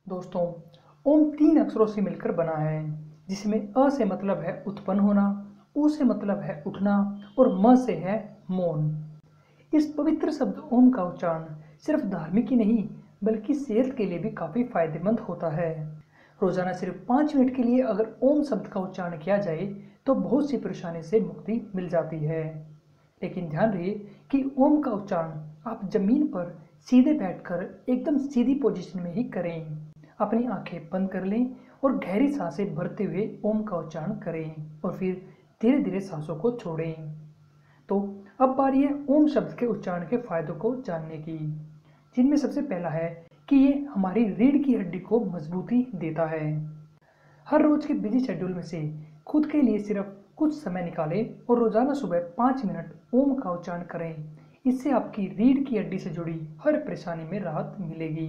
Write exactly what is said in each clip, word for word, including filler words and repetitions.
दोस्तों, ओम तीन अक्षरों से मिलकर बना है, जिसमें अ से मतलब है उत्पन्न होना, उ से मतलब है उठना और म से है मौन। इस पवित्र शब्द ओम का उच्चारण सिर्फ धार्मिक ही नहीं बल्कि सेहत के लिए भी काफी फायदेमंद होता है। रोजाना सिर्फ पाँच मिनट के लिए अगर ओम शब्द का उच्चारण किया जाए तो बहुत सी परेशानी से मुक्ति मिल जाती है। लेकिन ध्यान रहे कि ओम का उच्चारण आप जमीन पर सीधे बैठकर एकदम सीधी पोजीशन में ही करें। अपनी आंखें बंद कर लें और गहरी सांसें भरते हुए ओम का उच्चारण करें और फिर धीरे धीरे सांसों को छोड़ें। तो अब बारी है ओम शब्द के उच्चारण के फायदों को जानने की, जिनमें सबसे पहला है कि ये हमारी रीढ़ की हड्डी को मजबूती देता है। हर रोज के बिजी शेड्यूल में से खुद के लिए सिर्फ कुछ समय निकालें और रोजाना सुबह पाँच मिनट ओम का उच्चारण करें। इससे आपकी रीढ़ की हड्डी से जुड़ी हर परेशानी में राहत मिलेगी।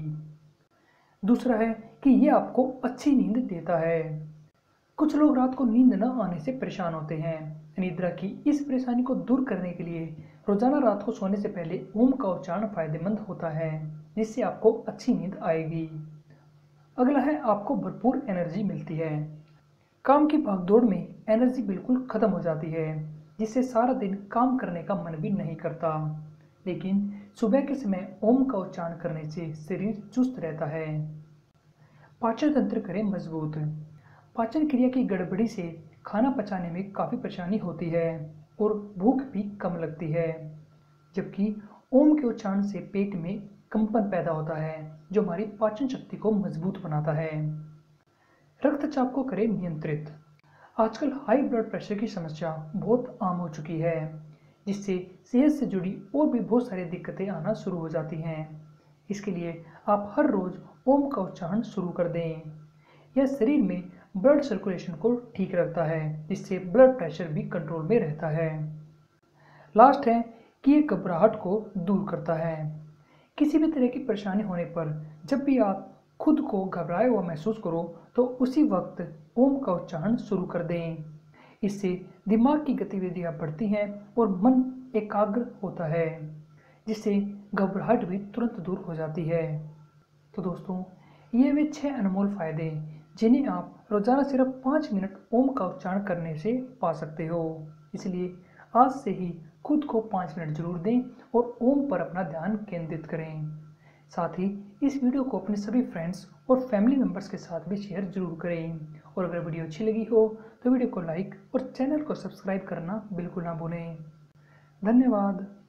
दूसरा है कि ये आपको अच्छी नींद देता है। कुछ लोग रात को नींद न आने से परेशान होते हैं। निद्रा की इस परेशानी को दूर करने के लिए रोजाना रात को सोने से पहले ओम का उच्चारण फायदेमंद होता है, जिससे आपको अच्छी नींद आएगी। अगला है आपको भरपूर एनर्जी मिलती है। काम की भागदौड़ में एनर्जी बिल्कुल खत्म हो जाती है, जिससे सारा दिन काम करने का मन भी नहीं करता। लेकिन सुबह के समय ओम का उच्चारण करने से शरीर चुस्त रहता है। पाचन तंत्र करें मजबूत। पाचन क्रिया की गड़बड़ी से खाना पचाने में काफ़ी परेशानी होती है और भूख भी कम लगती है, जबकि ओम के उच्चारण से पेट में कंपन पैदा होता है जो हमारी पाचन शक्ति को मजबूत बनाता है। रक्तचाप को करें नियंत्रित। आजकल हाई ब्लड प्रेशर की समस्या बहुत आम हो चुकी है, जिससे सेहत से जुड़ी और भी बहुत सारी दिक्कतें आना शुरू हो जाती हैं। इसके लिए आप हर रोज ओम का उच्चारण शुरू कर दें। यह शरीर में ब्लड सर्कुलेशन को ठीक रखता है, जिससे ब्लड प्रेशर भी कंट्रोल में रहता है। लास्ट है कि ये घबराहट को दूर करता है। किसी भी तरह की परेशानी होने पर जब भी आप खुद को घबराया हुआ महसूस करो तो उसी वक्त ओम का उच्चारण शुरू कर दें। इससे दिमाग की गतिविधियां बढ़ती हैं और मन एकाग्र होता है, जिससे घबराहट भी तुरंत दूर हो जाती है। तो दोस्तों, ये वे छह अनमोल फायदे जिन्हें आप रोजाना सिर्फ पाँच मिनट ओम का उच्चारण करने से पा सकते हो। इसलिए आज से ही खुद को पाँच मिनट जरूर दें और ओम पर अपना ध्यान केंद्रित करें। साथ ही इस वीडियो को अपने सभी फ्रेंड्स और फैमिली मेंबर्स के साथ भी शेयर जरूर करें। और अगर वीडियो अच्छी लगी हो तो वीडियो को लाइक और चैनल को सब्सक्राइब करना बिल्कुल ना भूलें। धन्यवाद।